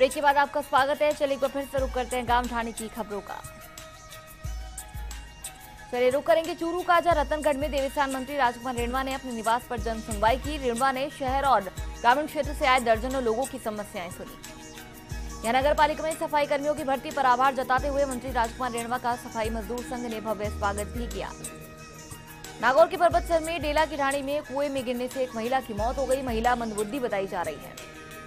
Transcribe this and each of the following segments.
Break के बाद आपका स्वागत है। चलिए एक बार फिर से रुक करते हैं गांव ढाणी की खबरों का। चलिए रुक करेंगे चूरू का, जहां रतनगढ़ में देवस्थान मंत्री राजकुमार रेणवा ने अपने निवास पर जन सुनवाई की। रेणवा ने शहर और ग्रामीण क्षेत्र से आए दर्जनों लोगों की समस्याएं सुनी। यहां नगर पालिका में सफाई कर्मियों की भर्ती पर आभार जताते हुए मंत्री राजकुमार रेणवा का सफाई मजदूर संघ ने भव्य स्वागत भी किया। नागौर के पर्वतसर में डेला की ढाणी में कुएं में गिरने से एक महिला की मौत हो गई। महिला मंदबुद्धि बताई जा रही है।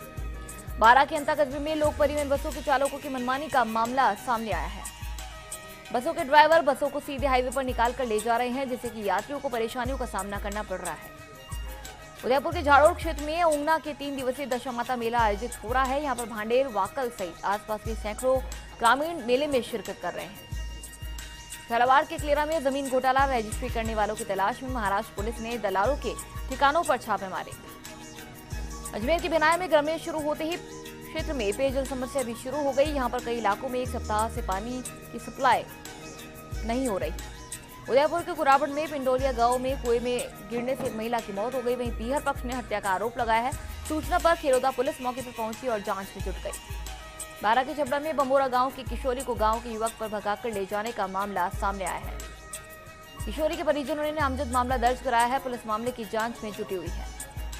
बारा के अंता कस्बे में लोक परिवहन बसों के चालकों की मनमानी का मामला सामने आया है। बसों के ड्राइवर बसों को सीधे हाईवे पर निकालकर ले जा रहे हैं, जिससे कि यात्रियों को परेशानियों का सामना करना पड़ रहा है। उदयपुर के झाड़ोड़ क्षेत्र में ऊंगना के 3 दिवसीय दशामाता मेला आयोजित हो रहा है। यहां पर भांडेर, वाकल सहित आसपास के सैकड़ों ग्रामीण मेले में शिरकत कर रहे हैं। झालावाड़ के क्लेरा में जमीन घोटाला रजिस्ट्री करने वालों की तलाश में महाराष्ट्र पुलिस ने दलालों के ठिकानों पर छापे मारे। अजमेर के बिनाया में गर्मी शुरू होते ही क्षेत्र में पेयजल समस्या भी शुरू हो गई। यहां पर कई इलाकों में एक सप्ताह से पानी की सप्लाई नहीं हो रही। उदयपुर के कुराबड़ में पिंडोलिया गांव में कुएं में गिरने से एक महिला की मौत हो गई। वहीं पीहर पक्ष ने हत्या का आरोप लगाया है। सूचना पर खेरोदा पुलिस मौके पर पहुंची और जांच में जुट गई। बारा के छपड़ा में बमोरा गांव की किशोरी को गांव के युवक पर भगाकर ले जाने का मामला सामने आया है। किशोरी के परिजनों ने नामजद मामला दर्ज कराया है। पुलिस मामले की जांच में जुटी हुई है।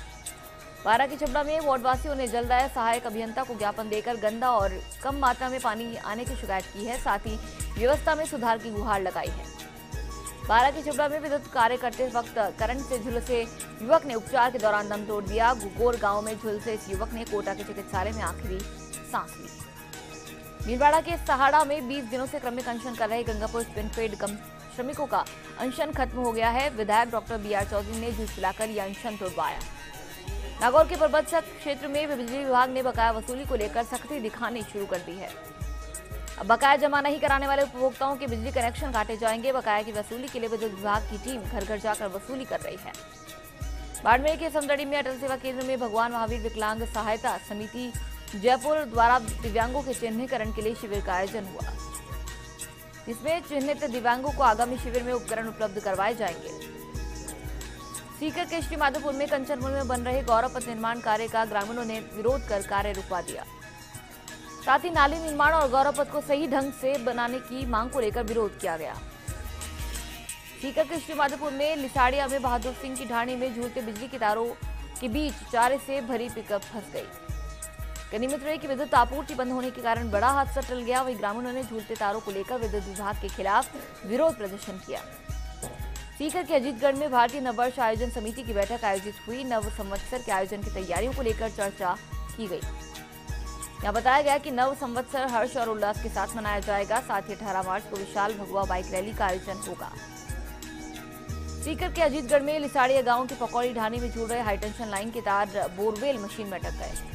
बारा के छपड़ा में वार्डवासियों ने जलदाय सहायक अभियंता को ज्ञापन देकर गंदा और कम मात्रा में पानी आने की शिकायत की है। साथ ही व्यवस्था में सुधार की गुहार लगाई है। बारा के छपड़ा में विद्युत कार्य करते वक्त करंट से झुलसे युवक ने उपचार के दौरान दम तोड़ दिया। गुगोर गांव में झुलसे इस युवक ने कोटा के चिकित्सालय में आखिरी सांस ली। भीलवाड़ा के सहाड़ा में 20 दिनों से क्रमिक अनशन कर रहे गंगापुर स्पिनफेड श्रमिकों का अनशन खत्म हो गया है। विधायक डॉक्टर BR चौधरी ने जूस पिलाकर यह अनशन तोड़वाया। नागौर के पर्वतसर क्षेत्र में बिजली विभाग ने बकाया वसूली को लेकर सख्ती दिखानी शुरू कर दी है। अब बकाया जमा नहीं कराने वाले उपभोक्ताओं के बिजली कनेक्शन काटे जाएंगे। बकाया की वसूली के लिए विद्युत विभाग की टीम घर घर जाकर वसूली कर रही है। बाड़मेर के समदड़ी में अटल सेवा केंद्र में भगवान महावीर विकलांग सहायता समिति जयपुर द्वारा दिव्यांगों के चिन्हीकरण के लिए शिविर का आयोजन हुआ, जिसमें चिन्हित दिव्यांगों को आगामी शिविर में उपकरण उपलब्ध करवाए जाएंगे। सीकर के श्री माधोपुर में कंचनपुर में बन रहे गौरव पथ निर्माण कार्य का ग्रामीणों ने विरोध कर कार्य रुकवा दिया। साथ ही नाली निर्माण और गौरव पथ को सही ढंग से बनाने की मांग को लेकर विरोध किया गया। सीकर के श्री माधोपुर में लिसाड़िया में बहादुर सिंह की ढाणी में झूलते बिजली के तारों के बीच चारे से भरी पिकअप फंस गई। गनीमत रही कि विद्युत आपूर्ति बंद होने के कारण बड़ा हादसा टल गया। वहीं ग्रामीणों ने झूलते तारों को लेकर विद्युत विभाग के खिलाफ विरोध प्रदर्शन किया। सीकर के अजीतगढ़ में भारतीय नववर्ष आयोजन समिति की बैठक आयोजित हुई। नव संवत्सर के आयोजन की तैयारियों को लेकर चर्चा की गई। यहां बताया गया कि नव संवत्सर हर्ष और उल्लास के साथ मनाया जाएगा। साथ ही 18 मार्च को विशाल भगवा बाइक रैली का आयोजन होगा। सीकर के अजीतगढ़ में लिसाड़िया गांव की पकौड़ी ढाणी में जुड़ रहे हाईटेंशन लाइन के तार बोरवेल मशीन में अटक गए।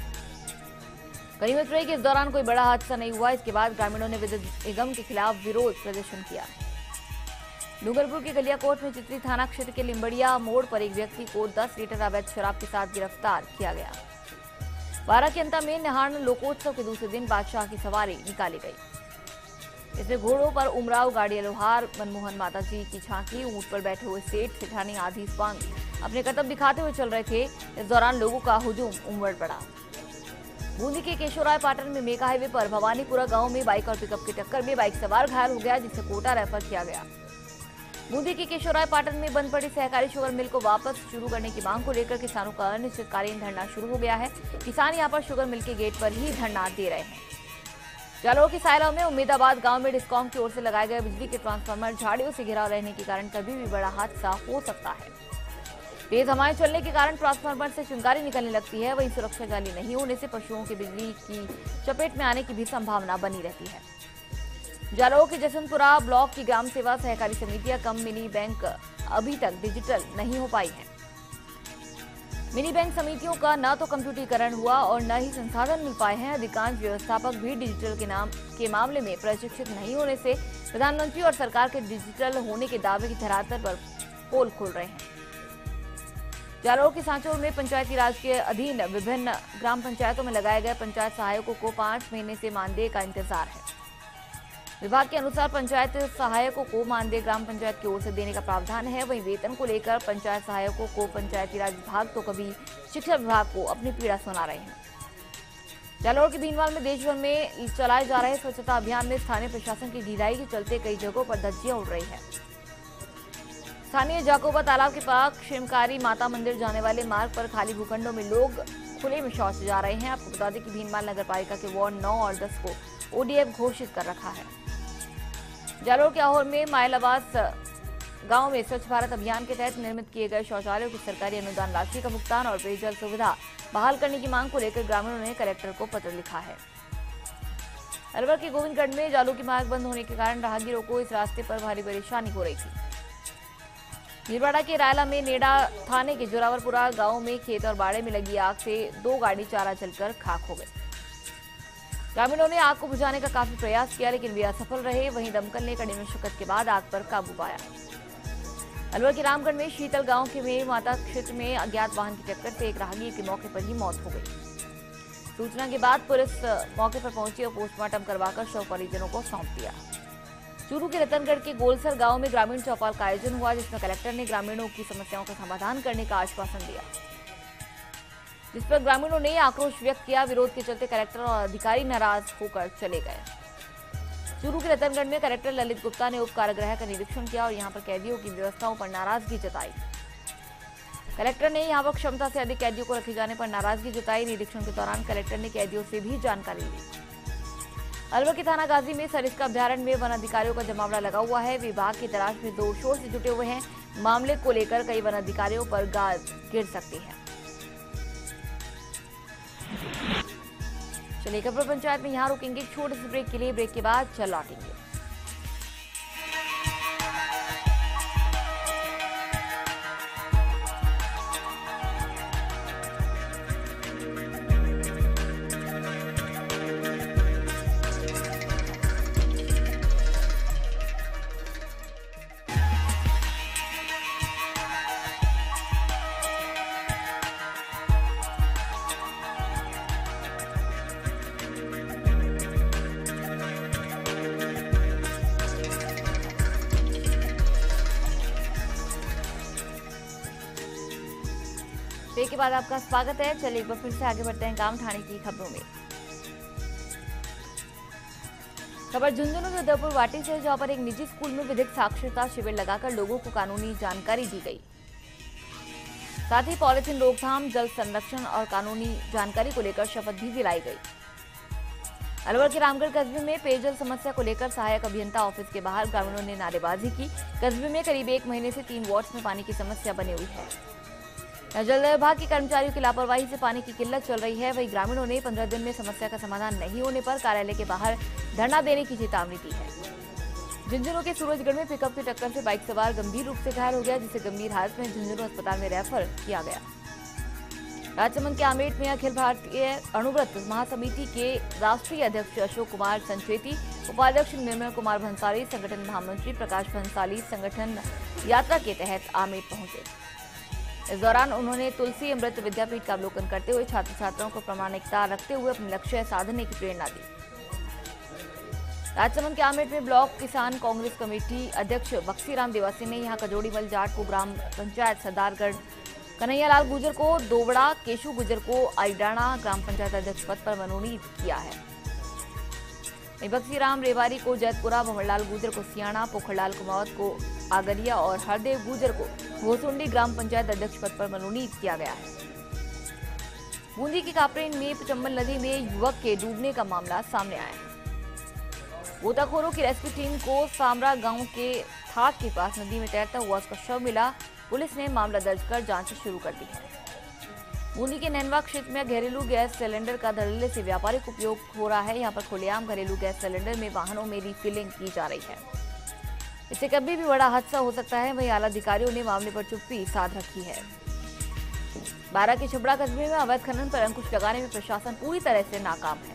गनीमत रही कि इस दौरान कोई बड़ा हादसा नहीं हुआ। इसके बाद ग्रामीणों ने विद्युत निगम के खिलाफ विरोध प्रदर्शन किया। डूंगरपुर के गलियाकोट में चित्री थाना क्षेत्र के लिम्बड़िया मोड़ पर एक व्यक्ति को 10 लीटर अवैध शराब के साथ गिरफ्तार किया गया। बारा के अंता में निहाण लोकोत्सव के दूसरे दिन बादशाह की सवारी निकाली गई। इसमें घोड़ों पर उमराव, गाड़ी लोहार, मनमोहन माता जी की झांकी, ऊंट पर बैठे हुए सेठ सेठानी आदि स्वांग अपने करतब दिखाते हुए चल रहे थे। इस दौरान लोगों का हुजूम उमड़ पड़ा। बूंदी के केशोराय पाटन में मेगा हाईवे पर भवानीपुरा गांव में बाइक और पिकअप की टक्कर में बाइक सवार घायल हो गया, जिसे कोटा रेफर किया गया। बूंदी के केशोराय पाटन में बंद पड़ी सहकारी शुगर मिल को वापस शुरू करने की मांग को लेकर किसानों का अनिश्चितकालीन धरना शुरू हो गया है। किसान यहां पर शुगर मिल के गेट पर ही धरना दे रहे हैं। जालौर के सायला में उम्मीदाबाद गांव में डिस्कॉम की ओर से लगाए गए बिजली के ट्रांसफार्मर झाड़ियों से घिरा रहने के कारण कभी भी बड़ा हादसा हो सकता है। तेज हवाएं चलने के कारण ट्रांसफार्मर से चिंगारी निकलने लगती है। वहीं सुरक्षा जाली नहीं होने से पशुओं की बिजली की चपेट में आने की भी संभावना बनी रहती है। जालौर के जसवंतपुरा ब्लॉक की ग्राम सेवा सहकारी समितियां कम मिनी बैंक अभी तक डिजिटल नहीं हो पाई है। मिनी बैंक समितियों का न तो कंप्यूटरीकरण हुआ और न ही संसाधन मिल पाए हैं। अधिकांश व्यवस्थापक भी डिजिटल के मामले में प्रशिक्षित नहीं होने से प्रधानमंत्री और सरकार के डिजिटल होने के दावे की धरातल पर पोल खोल रहे हैं। जालौर के सांचौर में पंचायती राज के अधीन विभिन्न ग्राम पंचायतों में लगाए गए पंचायत सहायकों को 5 महीने से मानदेय का इंतजार है। विभाग के अनुसार पंचायत सहायकों को मानदेय ग्राम पंचायत की ओर से देने का प्रावधान है। वहीं वेतन को लेकर पंचायत सहायकों को पंचायती राज विभाग तो कभी शिक्षा विभाग को अपनी पीड़ा सुना रहे हैं। जालौर के भीनमाल में देश भर में चलाए जा रहे स्वच्छता अभियान में स्थानीय प्रशासन की ढिलाई के चलते कई जगहों पर धज्जियां उड़ रही है। स्थानीय जाकोबा तालाब के पास शिमकारी माता मंदिर जाने वाले मार्ग पर खाली भूखंडों में लोग खुले में शौच जा रहे हैं। आपको बता दें कि भीनमाल नगर पालिका के वार्ड 9 और 10 को ओडीएफ घोषित कर रखा है। जालौर के आहोर में माइलावास गांव में स्वच्छ भारत अभियान के तहत निर्मित किए गए शौचालयों की सरकारी अनुदान राशि का भुगतान और पेयजल सुविधा बहाल करने की मांग को लेकर ग्रामीणों ने कलेक्टर को पत्र लिखा है। अलवर के गोविंदगढ़ में जालू की मार्ग बंद होने के कारण राहगीरों को इस रास्ते पर भारी परेशानी हो रही थी। भीलवाड़ा के रायला में नेडा थाने के जोरावरपुरा गांव में खेत और बाड़े में लगी आग से 2 गाड़ी चारा जलकर खाक हो गई। ग्रामीणों ने आग को बुझाने का काफी प्रयास किया, लेकिन वे असफल रहे। वहीं दमकल ने कड़ी मशक्कत के बाद आग पर काबू पाया। अलवर के रामगढ़ में शीतल गांव के में माता क्षेत्र में अज्ञात वाहन की टक्कर से एक राहगीर की मौके पर ही मौत हो गई। सूचना के बाद पुलिस मौके पर पहुंची और पोस्टमार्टम करवाकर शव परिजनों को सौंप दिया। चूरू के रतनगढ़ के गोलसर गांव में ग्रामीण चौपाल का आयोजन हुआ, जिसमें कलेक्टर ने ग्रामीणों की समस्याओं का समाधान करने का आश्वासन दिया, जिस पर ग्रामीणों ने आक्रोश व्यक्त किया। विरोध के चलते कलेक्टर और अधिकारी नाराज होकर चले गए। चूरू के रतनगढ़ में कलेक्टर ललित गुप्ता ने उप कारागृह का निरीक्षण किया और यहां पर कैदियों की व्यवस्थाओं पर नाराजगी जताई। कलेक्टर ने यहां पर क्षमता से अधिक कैदियों को रखे जाने पर नाराजगी जताई। निरीक्षण के दौरान कलेक्टर ने कैदियों से भी जानकारी ली। अलवर के थाना गाजी में सरिस्का अभ्यारण्य में वन अधिकारियों का जमावड़ा लगा हुआ है। विभाग की तलाश में 2 शोर से जुटे हुए हैं। मामले को लेकर कई वन अधिकारियों पर गाज गिर सकती है। चलिए खबर पंचायत में यहां रुकेंगे छोटे से ब्रेक के लिए। ब्रेक के बाद चल लौटेंगे। ब्रेक के बाद आपका स्वागत है। चलिए एक बार फिर से आगे बढ़ते हैं काम ठाणे की खबरों में। खबर झुंझुनू के उदयपुर वाटी से, जहां पर एक निजी स्कूल में विधिक साक्षरता शिविर लगाकर लोगों को कानूनी जानकारी दी गई। साथ ही पॉलिथीन रोकथाम, जल संरक्षण और कानूनी जानकारी को लेकर शपथ भी दिलाई गई। अलवर के रामगढ़ कस्बे में पेयजल समस्या को लेकर सहायक अभियंता ऑफिस के बाहर ग्रामीणों ने नारेबाजी की। कस्बे में करीब 1 महीने से 3 वार्ड्स में पानी की समस्या बनी हुई है। जल विभाग के कर्मचारियों की लापरवाही से पानी की किल्लत चल रही है। वहीं ग्रामीणों ने 15 दिन में समस्या का समाधान नहीं होने पर कार्यालय के बाहर धरना देने की चेतावनी दी है। झुंझुनू के सूरजगढ़ में पिकअप की टक्कर से बाइक सवार गंभीर रूप से घायल हो गया, जिसे गंभीर हालत में झुंझुनू अस्पताल में रेफर किया गया। राजसमंद के आमेट में अखिल भारतीय अणुव्रत महासमिति के राष्ट्रीय अध्यक्ष अशोक कुमार संचेती, उपाध्यक्ष निर्मल कुमार भंसाली, संगठन महामंत्री प्रकाश भंसाली संगठन यात्रा के तहत आमेट पहुंचे। इस दौरान उन्होंने तुलसी अमृत विद्यापीठ का अवलोकन करते हुए छात्र छात्राओं को प्रामाणिकता रखते हुए अपने लक्ष्य साधने की प्रेरणा दी। राजसमंद के आमेट में ब्लॉक किसान कांग्रेस कमेटी अध्यक्ष बक्सीराम देवासी ने यहां कजोड़ीमल जाट को ग्राम पंचायत सरदारगढ़, कन्हैयालाल गुर्जर को दोबड़ा, केशु गुर्जर को आईडाणा ग्राम पंचायत अध्यक्ष पद पर मनोनीत किया है। बक्सीराम रेवारी को जैतपुरा, भंवरलाल गुर्जर को सियाणा, पोखरलाल कुमावत को आगरिया और हरदेव गुर्जर को भोसुंडी ग्राम पंचायत अध्यक्ष पद पर मनोनीत किया गया है। बूंदी की कापरेन में चंबल नदी में युवक के डूबने का मामला सामने आया है। गोताखोरों की रेस्क्यू टीम को सामरा गांव के थाक के पास नदी में तैरता हुआ उसका शव मिला। पुलिस ने मामला दर्ज कर जांच शुरू कर दी है। बूंदी के नैनवा क्षेत्र में घरेलू गैस सिलेंडर का धड़ल्ले से व्यापारिक उपयोग हो रहा है। यहाँ पर खुलेआम घरेलू गैस सिलेंडर में वाहनों में रिफिलिंग की जा रही है। इससे कभी भी बड़ा हादसा हो सकता है। वहीं आला अधिकारियों ने मामले पर चुप्पी साध रखी है। बारा के छबड़ा कस्बे में अवैध खनन पर अंकुश लगाने में प्रशासन पूरी तरह से नाकाम है।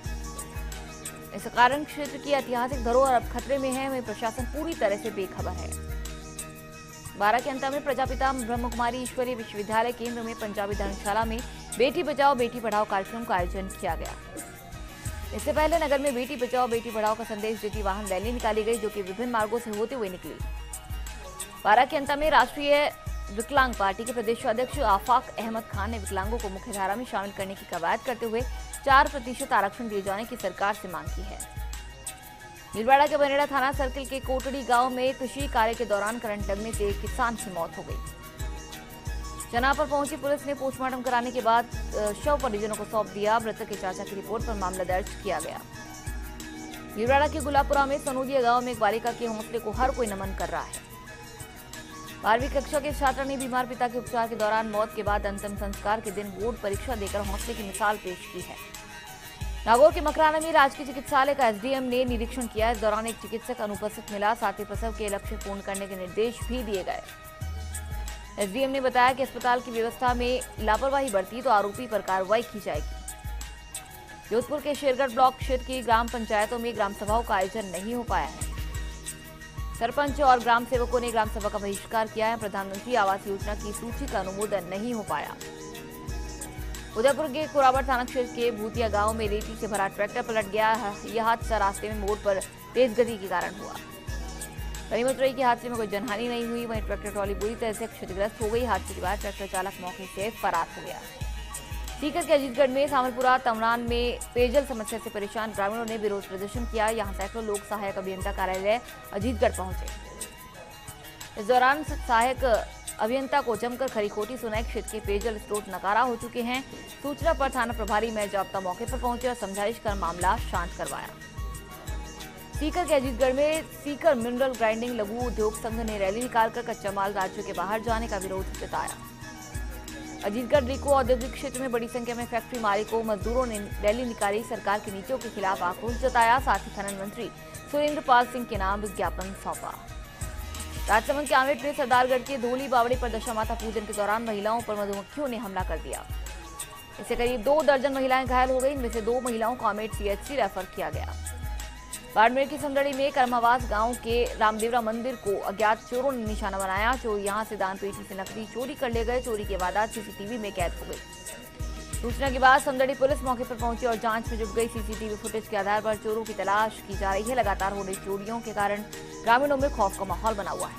इस कारण क्षेत्र की ऐतिहासिक धरोहर अब खतरे में है। वहीं प्रशासन पूरी तरह से बेखबर है। बारा के अंतर में प्रजापिता ब्रह्म कुमारी ईश्वरीय विश्वविद्यालय केंद्र में पंजाबी धर्मशाला में बेटी बचाओ बेटी पढ़ाओ कार्यक्रम का आयोजन किया गया। इससे पहले नगर में बेटी बचाओ बेटी पढ़ाओ का संदेश देती वाहन रैली निकाली गई, जो कि विभिन्न मार्गों से होते हुए निकली। बारा के अंतर में राष्ट्रीय विकलांग पार्टी के प्रदेश अध्यक्ष आफाक अहमद खान ने विकलांगों को मुख्यधारा में शामिल करने की कवायद करते हुए 4% आरक्षण दिए जाने की सरकार से मांग की है। भीलवाड़ा के बनेड़ा थाना सर्किल के कोटड़ी गांव में कृषि कार्य के दौरान करंट लगने से एक किसान की मौत हो गई। चना पर पहुंची पुलिस ने पोस्टमार्टम कराने के बाद शव परिजनों को सौंप दिया। मृतक के चाचा की रिपोर्ट पर मामला दर्ज किया गया। भीलवाड़ा के गुलापुरा में सनोदिया गांव में एक बालिका के हौसले को हर कोई नमन कर रहा है। 12वीं कक्षा के छात्र ने बीमार पिता के उपचार के दौरान मौत के बाद अंतिम संस्कार के दिन बोर्ड परीक्षा देकर हौसले की मिसाल पेश की है। नागौर के मकराना में राजकीय चिकित्सालय का एसडीएम ने निरीक्षण किया। इस दौरान एक चिकित्सक अनुपस्थित मिला, साथ ही प्रसव के लक्ष्य पूर्ण करने के निर्देश भी दिए गए। एसडीएम ने बताया कि अस्पताल की व्यवस्था में लापरवाही बरती तो आरोपी पर कार्रवाई की जाएगी। जोधपुर के शेरगढ़ ब्लॉक क्षेत्र की ग्राम पंचायतों में ग्राम सभाओं का आयोजन नहीं हो पाया है। सरपंच और ग्राम सेवकों ने ग्राम सभा का बहिष्कार किया है। प्रधानमंत्री आवास योजना की सूची का अनुमोदन नहीं हो पाया। उदयपुर के कुराबड़ थाना क्षेत्र के भूतिया गांव में रेती से भरा ट्रैक्टर पलट गया। यह हादसा रास्ते में मोड़ पर तेज गति के कारण हुआ। गनीमत के हादसे में कोई जनहानि नहीं हुई, वहीं ट्रैक्टर ट्रॉली बुरी तरह से क्षतिग्रस्त हो गई। हादसे के बाद ट्रैक्टर चालक मौके से फरार हो गया। सीकर के अजीतगढ़ में सामलपुरा तमरान में पेयजल समस्या से परेशान ग्रामीणों ने विरोध प्रदर्शन किया। यहां सैकड़ों लोग सहायक अभियंता कार्यालय अजीतगढ़ पहुंचे। इस दौरान सहायक अभियंता को जमकर खरी खोटी सुनाई। क्षेत्र के पेयजल स्रोत नकारा हो चुके हैं। सूचना पर थाना प्रभारी में जाब्ता मौके पर पहुंचे और समझाइश कर मामला शांत करवाया। सीकर के अजीतगढ़ में सीकर मिनरल ग्राइंडिंग लघु उद्योग संघ ने रैली निकालकर कच्चा माल राज्यों के बाहर जाने का विरोध जताया। अजीतगढ़ रिको औद्योगिक क्षेत्र में बड़ी संख्या में फैक्ट्री मालिकों मजदूरों ने रैली निकाली। सरकार की नीतियों के खिलाफ आक्रोश जताया। साथ ही खनन मंत्री सुरेंद्र पाल सिंह के नाम विज्ञापन सौंपा। राजसमंद के आमेट में सरदारगढ़ के धोली बावड़ी पर दशामाता पूजन के दौरान महिलाओं पर मधुमक्खियों ने हमला कर दिया। इससे करीब 2 दर्जन महिलाएं घायल हो गई। इनमें से 2 महिलाओं को आमेट सीएचसी रेफर किया गया। बाड़मेर की संदड़ी में कर्मावास गांव के रामदेवरा मंदिर को अज्ञात चोरों ने निशाना बनाया। चोर यहां से दान पेटी से नकदी चोरी कर ले गए। चोरी के वारदात सीसीटीवी में कैद हो गई। सूचना के बाद संदड़ी पुलिस मौके पर पहुंची और जांच में जुट गई। सीसीटीवी फुटेज के आधार पर चोरों की तलाश की जा रही है। लगातार हो रही चोरियों के कारण ग्रामीणों में खौफ का माहौल बना हुआ है।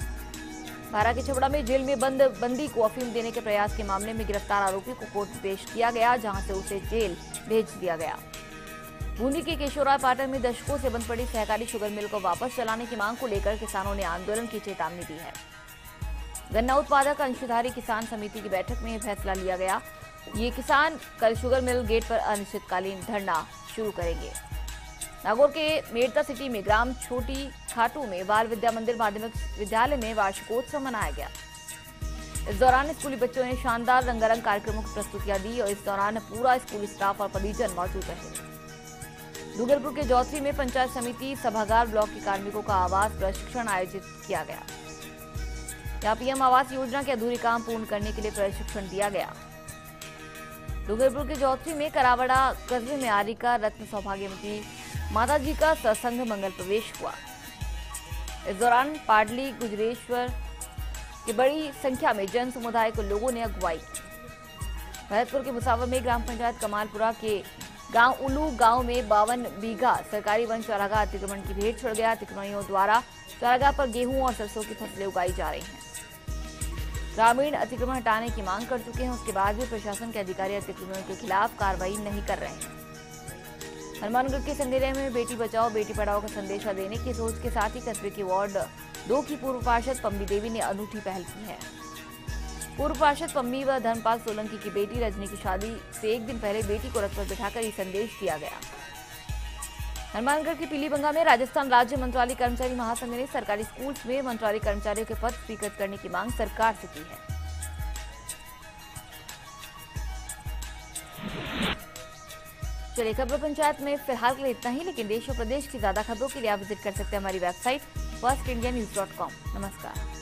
बारा के छपड़ा में जेल में बंदी को अफीम देने के प्रयास के मामले में गिरफ्तार आरोपी को कोर्ट में पेश किया गया, जहां से उसे जेल भेज दिया गया। बूंदी के केशोराय पाटन में दशकों से बंद पड़ी सहकारी शुगर मिल को वापस चलाने की मांग को लेकर किसानों ने आंदोलन की चेतावनी दी है। गन्ना उत्पादक अंशधारी किसान समिति की बैठक में यह फैसला लिया गया। ये किसान कल शुगर मिल गेट पर अनिश्चितकालीन धरना शुरू करेंगे। नागौर के मेड़ता सिटी में ग्राम छोटी खाटू में बाल विद्या मंदिर माध्यमिक विद्यालय में वार्षिकोत्सव मनाया गया। इस दौरान स्कूली बच्चों ने शानदार रंगारंग कार्यक्रमों की प्रस्तुतियां दी और इस दौरान पूरा स्कूली स्टाफ और परिजन मौजूद रहे। डूंगरपुर के जौथरी में पंचायत समिति सभागार ब्लॉक के कार्मिकों का आवास प्रशिक्षण आयोजित किया गया। यहाँ पीएम आवास योजना के अधूरे काम पूर्ण करने के लिए प्रशिक्षण दिया गया। डूंगरपुर के जौथरी में करावड़ा कस्बे में आरिका रत्न सौभाग्यवती माताजी का सत्संग मंगल प्रवेश हुआ। इस दौरान पाडली गुजरेश्वर की बड़ी संख्या में जन समुदाय के लोगों ने अगुवाई की। भरतपुर के मुसावर में ग्राम पंचायत कमालपुरा के गांव उलू गांव में 52 बीघा सरकारी वन चारागाह अतिक्रमण की भेंट छोड़ गया। अतिक्रमणियों द्वारा चारागाह पर गेहूं और सरसों की फसलें उगाई जा रही हैं। ग्रामीण अतिक्रमण हटाने की मांग कर चुके हैं, उसके बाद भी प्रशासन के अधिकारी अतिक्रमणियों के खिलाफ कार्रवाई नहीं कर रहे हैं। हनुमानगढ़ के संदेरिया में बेटी बचाओ बेटी पढ़ाओ का संदेशा देने की सोच के साथ ही कस्बे के वार्ड 2 की पूर्व पार्षद पम्मी देवी ने अनूठी पहल की है। पूर्व पार्षद पम्मी व धर्मपाल सोलंकी की बेटी रजनी की शादी से एक दिन पहले बेटी को रथ पर बिठाकर ये संदेश दिया गया। हनुमानगढ़ के पीलीबंगा में राजस्थान राज्य मंत्रालय कर्मचारी महासंघ ने सरकारी स्कूल्स में मंत्रालय कर्मचारियों के पद स्वीकृत करने की मांग सरकार से की है। चलिए खबर पंचायत में फिलहाल के लिए इतना ही, लेकिन देश और प्रदेश की ज्यादा खबरों के लिए आप विजिट कर सकते हैं हमारी वेबसाइट firstindianews.com। नमस्कार।